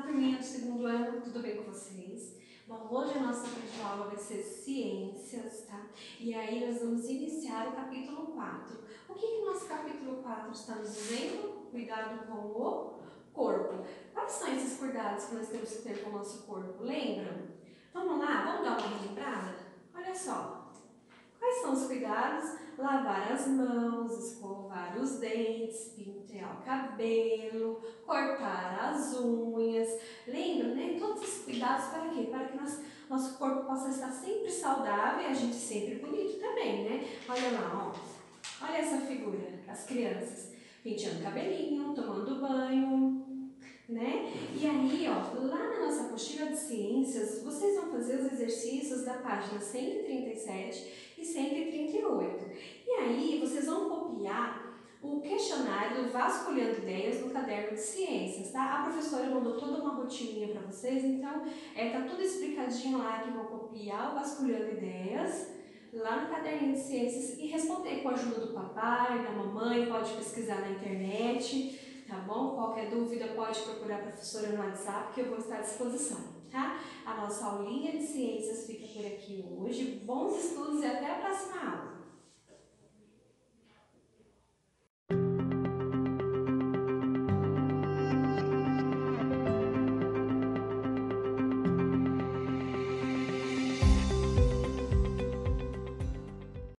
turminha do segundo ano, tudo bem com vocês? Bom, hoje a nossa primeira aula vai ser ciências, tá? E aí nós vamos iniciar o capítulo 4. O que o nosso capítulo 4 está nos dizendo? Cuidado com o corpo. Quais são esses cuidados que nós temos que ter com o nosso corpo? Lembram? Vamos lá, vamos dar uma relembrada? Olha só. Quais são os cuidados? Lavar as mãos, escovar os dentes, pentear o cabelo, cortar as unhas. Lembra, né? Todos esses cuidados para quê? Para que nosso corpo possa estar sempre saudável e a gente sempre bonito também, né? Olha lá, ó. Olha essa figura, as crianças penteando o cabelinho, tomando banho, né? E aí, ó, lá na nossa apostila de ciências, vocês vão fazer os exercícios da página 137 e 138. E aí, vocês vão copiar o questionário do Vasculhando Ideias no caderno de ciências, tá? A professora mandou toda uma rotininha para vocês, então tá tudo explicadinho lá que vão copiar o Vasculhando Ideias lá no caderninho de ciências e responder com a ajuda do papai, da mamãe, pode pesquisar na internet, tá bom? Qualquer dúvida pode procurar a professora no WhatsApp que eu vou estar à disposição, tá? A nossa aulinha de ciências fica por aqui hoje. Bons estudos e até a próxima aula!